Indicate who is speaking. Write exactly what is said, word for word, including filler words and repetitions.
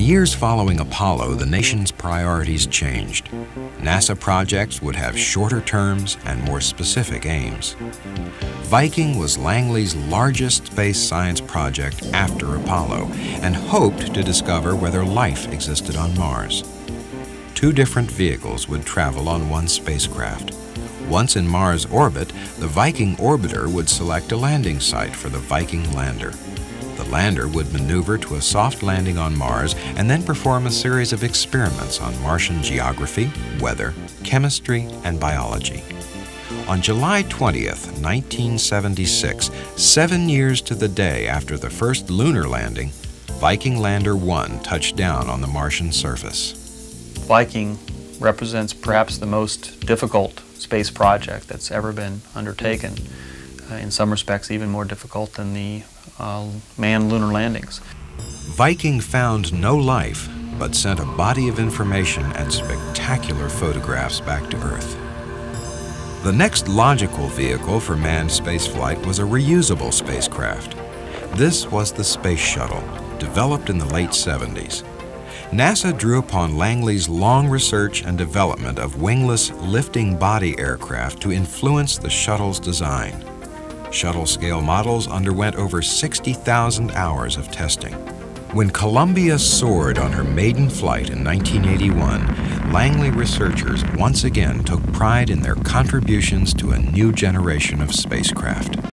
Speaker 1: years following Apollo, the nation's priorities changed. NASA projects would have shorter terms and more specific aims. Viking was Langley's largest space science project after Apollo and hoped to discover whether life existed on Mars. Two different vehicles would travel on one spacecraft. Once in Mars orbit, the Viking orbiter would select a landing site for the Viking lander. The lander would maneuver to a soft landing on Mars and then perform a series of experiments on Martian geography, weather, chemistry, and biology. On July twentieth, nineteen seventy-six, seven years to the day after the first lunar landing, Viking Lander one touched down on the Martian surface.
Speaker 2: Viking represents perhaps the most difficult space project that's ever been undertaken. Uh, in some respects, even more difficult than the uh, manned lunar landings.
Speaker 1: Viking found no life, but sent a body of information and spectacular photographs back to Earth. The next logical vehicle for manned spaceflight was a reusable spacecraft. This was the Space Shuttle, developed in the late seventies. NASA drew upon Langley's long research and development of wingless lifting body aircraft to influence the shuttle's design. Shuttle-scale models underwent over sixty thousand hours of testing. When Columbia soared on her maiden flight in nineteen eighty-one, Langley researchers once again took pride in their contributions to a new generation of spacecraft.